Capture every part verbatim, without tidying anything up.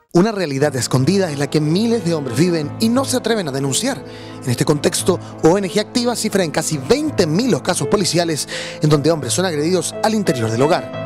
Una realidad escondida en la que miles de hombres viven y no se atreven a denunciar. En este contexto, O N G Activa cifra en casi veinte mil los casos policiales en donde hombres son agredidos al interior del hogar.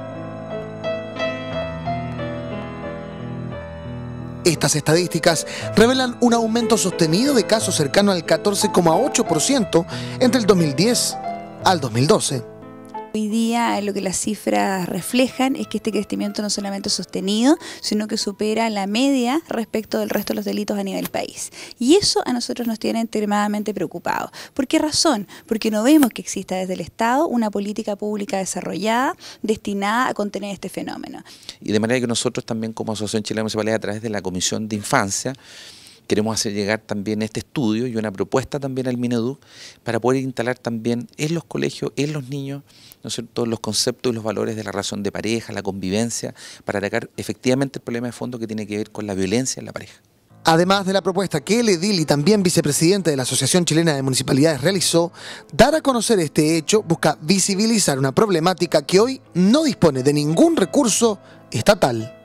Estas estadísticas revelan un aumento sostenido de casos cercano al catorce coma ocho por ciento entre el dos mil diez al dos mil doce. Hoy día lo que las cifras reflejan es que este crecimiento no solamente es sostenido, sino que supera la media respecto del resto de los delitos a nivel país. Y eso a nosotros nos tiene extremadamente preocupados. ¿Por qué razón? Porque no vemos que exista desde el Estado una política pública desarrollada destinada a contener este fenómeno. Y de manera que nosotros también como Asociación Chilena de Municipalidades, a través de la Comisión de Infancia, queremos hacer llegar también este estudio y una propuesta también al Mineduc para poder instalar también en los colegios, en los niños, ¿no es cierto?, los conceptos y los valores de la relación de pareja, la convivencia, para atacar efectivamente el problema de fondo que tiene que ver con la violencia en la pareja. Además de la propuesta que el edil y también vicepresidente de la Asociación Chilena de Municipalidades realizó, dar a conocer este hecho busca visibilizar una problemática que hoy no dispone de ningún recurso estatal.